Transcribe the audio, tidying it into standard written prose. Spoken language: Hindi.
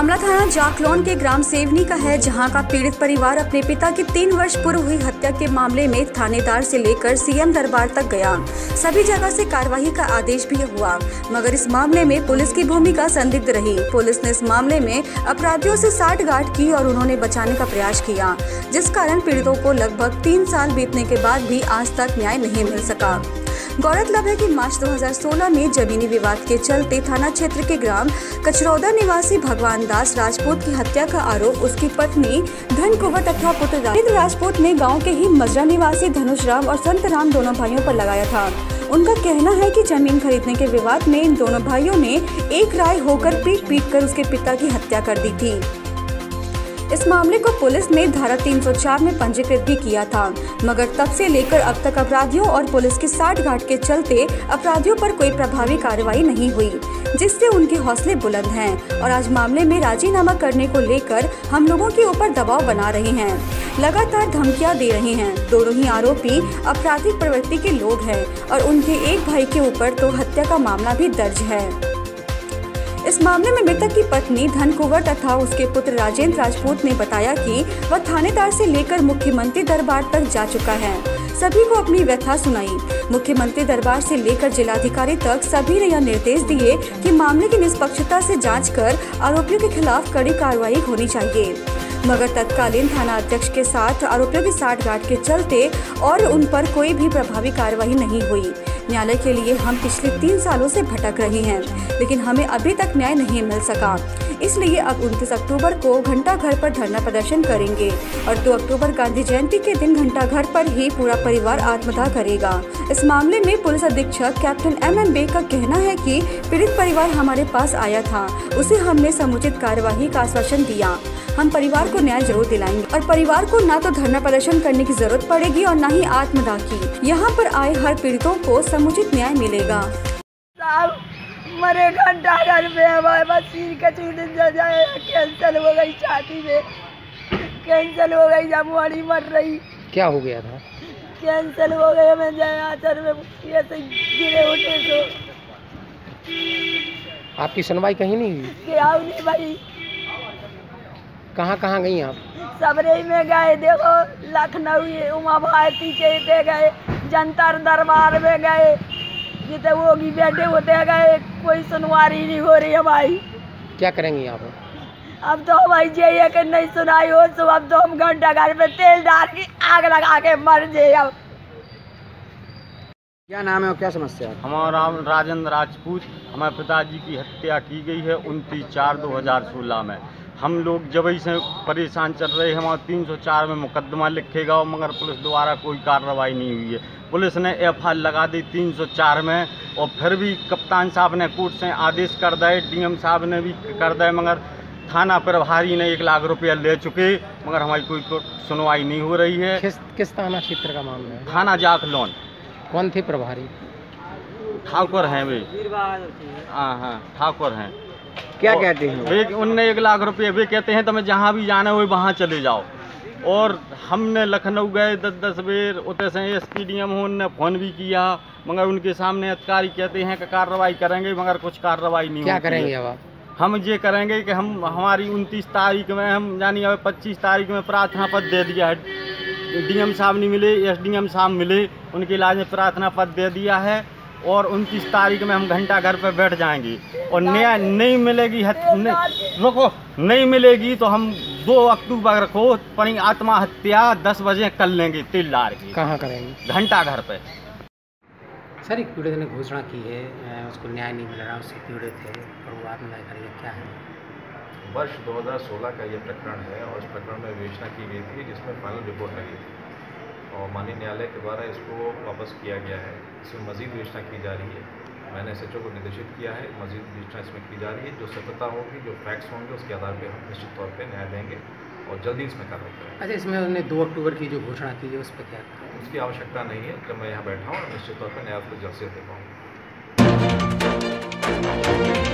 मामला थाना जाखलौन के ग्राम सेवनी का है, जहां का पीड़ित परिवार अपने पिता की 3 वर्ष पूर्व हुई हत्या के मामले में थानेदार से लेकर सीएम दरबार तक गया। सभी जगह से कार्रवाई का आदेश भी हुआ, मगर इस मामले में पुलिस की भूमिका संदिग्ध रही। पुलिस ने इस मामले में अपराधियों से साठगांठ की और उन्होंने बचाने का प्रयास किया, जिस कारण पीड़ितों को लगभग 3 साल बीतने के बाद भी आज तक न्याय नहीं मिल सका। गौरतलब है कि मार्च 2016 में जमीनी विवाद के चलते थाना क्षेत्र के ग्राम कचरौदा निवासी भगवान दास राजपूत की हत्या का आरोप उसकी पत्नी धन कुंवर तथा पुत्र राजेंद्र राजपूत ने गांव के ही मजरा निवासी धनुष राम और संत राम दोनों भाइयों पर लगाया था। उनका कहना है कि जमीन खरीदने के विवाद में इन दोनों भाइयों ने एक राय होकर पीट कर उसके पिता की हत्या कर दी थी। इस मामले को पुलिस ने धारा 304 में पंजीकृत भी किया था, मगर तब से लेकर अब तक अपराधियों और पुलिस की साठगांठ के चलते अपराधियों पर कोई प्रभावी कार्रवाई नहीं हुई, जिससे उनके हौसले बुलंद हैं और आज मामले में राजीनामा करने को लेकर हम लोगों के ऊपर दबाव बना रहे हैं, लगातार धमकियां दे रहे हैं। दोनों ही आरोपी आपराधिक प्रवृत्ति के लोग हैं और उनके एक भाई के ऊपर तो हत्या का मामला भी दर्ज है। इस मामले में मृतक की पत्नी धन कुंवर तथा उसके पुत्र राजेंद्र राजपूत ने बताया कि वह थानेदार से लेकर मुख्यमंत्री दरबार तक जा चुका है, सभी को अपनी व्यथा सुनाई। मुख्यमंत्री दरबार से लेकर जिलाधिकारी तक सभी ने यह निर्देश दिए कि मामले की निष्पक्षता से जांच कर आरोपियों के खिलाफ कड़ी कार्रवाई होनी चाहिए, मगर तत्कालीन थाना अध्यक्ष के साथ आरोपियों की साठगांठ के चलते और उन पर कोई भी प्रभावी कार्रवाई नहीं हुई। न्यायालय के लिए हम पिछले 3 सालों से भटक रहे हैं, लेकिन हमें अभी तक न्याय नहीं मिल सका। इसलिए अब 29 अक्टूबर को घंटा घर पर धरना प्रदर्शन करेंगे और 2 अक्टूबर गांधी जयंती के दिन घंटा घर पर ही पूरा परिवार आत्मदाह करेगा। इस मामले में पुलिस अधीक्षक कैप्टन MM बेग का कहना है कि पीड़ित परिवार हमारे पास आया था, उसे हमने समुचित कार्यवाही का आश्वासन दिया। हम परिवार को न्याय जरूर दिलाएंगे और परिवार को न तो धरना प्रदर्शन करने की जरूरत पड़ेगी और न ही आत्मदाह की। यहाँ पर आए हर पीड़ितों को समुचित न्याय मिलेगा। मरे घंटा घर में हमारे पास सिर का जाए, कैंसर हो गई, छाती में कैंसर हो गई, जमुआड़ी मर रही। क्या हो गया था? कैंसर हो गया, मैं जाए आचर में ऐसे गिरे उठे तो। आपकी सुनवाई कहीं नहीं हुई? क्या नहीं भाई। कहाँ गई आप? सबरे में गए, देखो लखनऊ उमा भारती के गए, जनता दरबार में गए, जितने वो भी बैठे होते गए, कोई सुनवाई नहीं हो रही है भाई। क्या करेंगी आप? अब तो भाई ये कि नहीं सुनाई हो तो अब तो हम घंटा घर में तेल डाल के आग लगा के मर जाए। अब क्या नाम है और क्या समस्या है? हमारा नाम राजेंद्र राजपूत। हमारे पिताजी की हत्या की गई है 29/4/2016 में। हम लोग जब से परेशान चल रहे हैं। हमारा 304 में मुकदमा लिखेगा, मगर पुलिस द्वारा कोई कार्रवाई नहीं हुई है। पुलिस ने FIR लगा दी 304 में और फिर भी कप्तान साहब ने कोर्ट से आदेश कर दिए, DM साहब ने भी कर दिए, मगर थाना प्रभारी ने 1 लाख रुपया ले चुके, मगर हमारी कोई सुनवाई नहीं हो रही है। किस थाना क्षेत्र का मामला है? थाना जाखलौन। कौन थे प्रभारी? ठाकुर हैं वे। हाँ ठाकुर हैं। क्या कहते हैं वे? उनने 1 लाख रुपये वे कहते हैं तुम्हें जहाँ भी जाना हो वहाँ चले जाओ। और हमने लखनऊ गए 10 बेर, उतने से SP DM ने फ़ोन भी किया, मगर उनके सामने अधिकारी कहते हैं कि कार्रवाई करेंगे, मगर कुछ कार्रवाई नहीं। क्या करेंगे अब? हम ये करेंगे कि हम हमारी 29 तारीख में, हम यानी अब 25 तारीख में प्रार्थना पत्र दे दिया है। DM साहब नहीं मिले, SDM साहब मिले, उनके इलाज में प्रार्थना पत्र दे दिया है और 29 तारीख में हम घंटा घर पर बैठ जाएंगे और न्याय नहीं मिलेगी। रुको, नहीं मिलेगी तो हम 2 अक्टूबर को अपनी आत्महत्या 10 बजे कर लेंगे तेल डाल के। कहाँ करेंगे? घंटा घर पे। सर, एक पीड़ित ने घोषणा की है उसको न्याय नहीं मिल रहा, उससे पीड़ित है और वो आत्मदाह करेगा, क्या है? वर्ष 2016 का ये प्रकरण है और इस प्रकरण में विवेचना की गई थी, जिसमें फाइनल रिपोर्ट लगी थी और माननीय न्यायालय के द्वारा इसको वापस किया गया है। इसमें मज़ीद विवेचना की जा रही है। मैंने SHO को निर्देशित किया है, मज़ीद विवेचना इसमें की जा रही है। जो सत्यता होगी, जो फैक्ट्स होंगे, उसके आधार पर हम निश्चित तौर पर न्याय देंगे और जल्दी इसमें कार्रवाई करेंगे। अच्छा, इसमें उन्होंने 2 अक्टूबर की जो घोषणा की है उस पर क्या? उसकी आवश्यकता नहीं है। जब मैं यहाँ बैठा हूँ, निश्चित तौर पर न्याय को जल्द से दे पाऊँगा।